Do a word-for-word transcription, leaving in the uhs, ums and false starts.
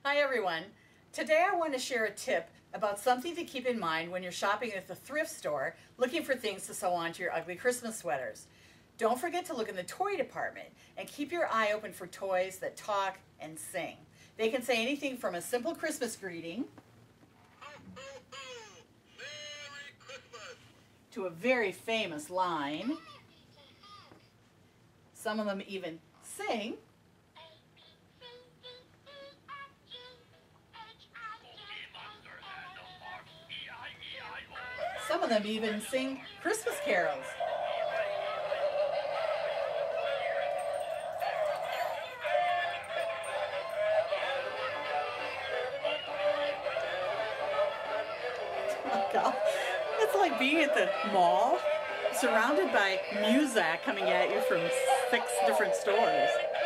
Hi everyone. Today I want to share a tip about something to keep in mind when you're shopping at the thrift store looking for things to sew onto your ugly Christmas sweaters. Don't forget to look in the toy department and keep your eye open for toys that talk and sing. They can say anything from a simple Christmas greeting Ho, ho, ho! Merry Christmas! to a very famous line. Some of them even sing. Some of them even sing Christmas carols. Oh God. It's like being at the mall, surrounded by Muzak coming at you from six different stores.